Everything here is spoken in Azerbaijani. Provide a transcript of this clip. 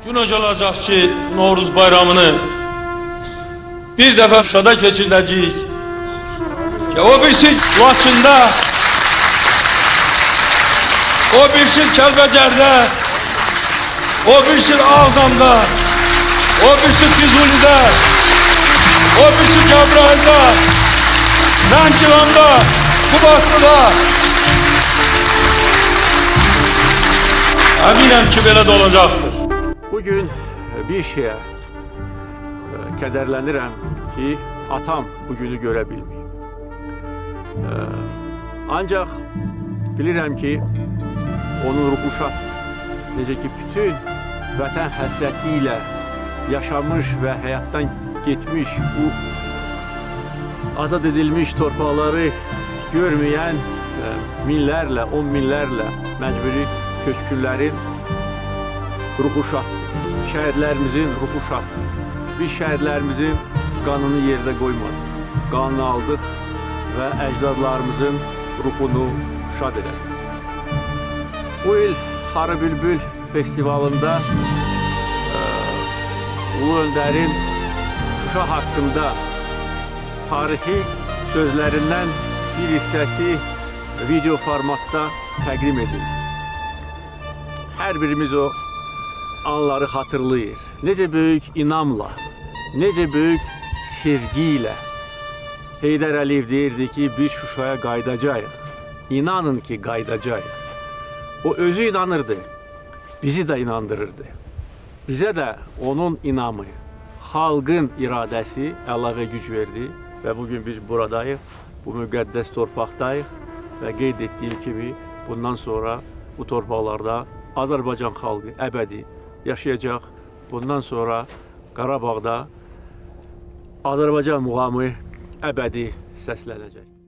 Gün olacaq ki, Novruz bayramını bir dəfə Şuşada keçiriləcəyik. O birisi Laçında, o birisi Kəlbəcərdə, o birisi Ağdamda, o birisi Füzulidə, o birisi Cəbrayılda, Lənkəranda, Qubadlıda. Əminəm ki, belə də olacaqdır. Bugün bir şeye kederlənirəm ki, atam bugünü görə bilməyim. Ancaq bilirəm ki, onun ruhu şad. Necə ki, bütün vətən həsrəti ilə yaşamış və həyatdan getmiş, bu azad edilmiş torpaqları görməyən minlərlə, 10 minlərlə məcburi köçkünlərin ruhu şad. Şəhidlərimizin ruhu şad. Biz şəhidlərimizin qanını yerdə qoymadıq. Qanını aldıq və əcdadlarımızın ruhunu şad elədik. Bu il Harı Bülbül festivalında Ulu Öndərin Şuşa haqqında tarixi sözlərindən bir hissəsi video formatda təqdim edildi. Hər birimiz o anları hatırlayır. Necə böyük inamla, necə böyük sevgi ilə Heydər Əliyev deyirdi ki, biz Şuşaya qayıdacağıq. İnanın ki, qayıdacağıq. O özü inanırdı, bizi də inandırırdı. Bizə də onun inamı, xalqın iradəsi əlavə güc verdi və bugün biz buradayıq, bu müqəddəs torpaqdayıq və qeyd etdiyim kimi bundan sonra bu torpaqlarda Azərbaycan xalqı əbədi yaşayacaq. Bundan sonra Qarabağda Azərbaycan muğamı əbədi səslənəcək.